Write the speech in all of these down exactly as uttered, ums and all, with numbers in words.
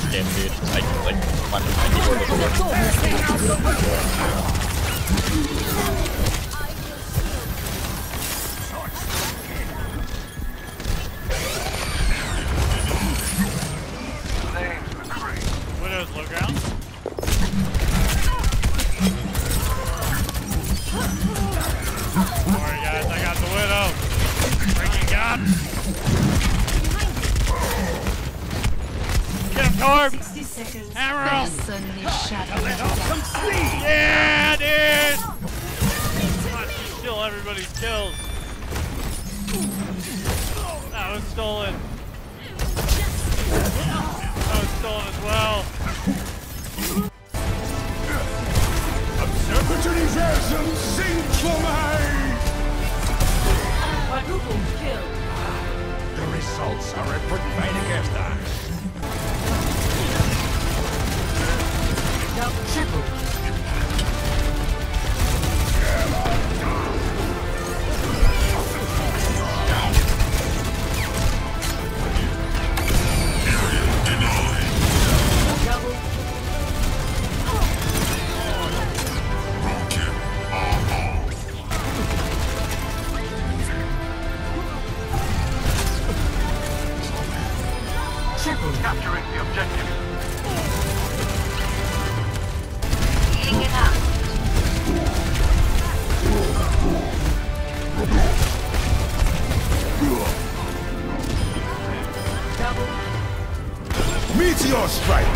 game, dude. Like, like one keyboard with Widow's low ground. Sorry guys, I got the Widow. Freaking God. Get him, Torb! Hammer him! Yeah, dude! Watch you steal everybody's kills. That was stolen. That was stolen as well. Observatoryism, sing for me! Quadruple kill. The results are a pretty fight against us. Triple. Capturing the objective. Healing it up. Double. Meteor strike!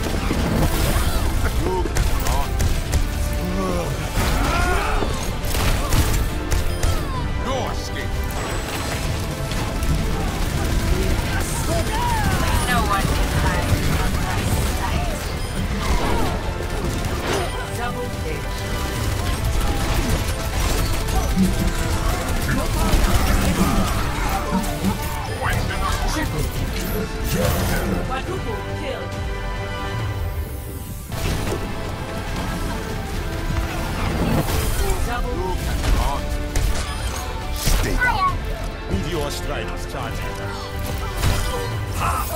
No escape. No one can hide from my sight. Double kill. Triple. Quadruple kill. Double. Stay down. Meteor strike is charging. Ha!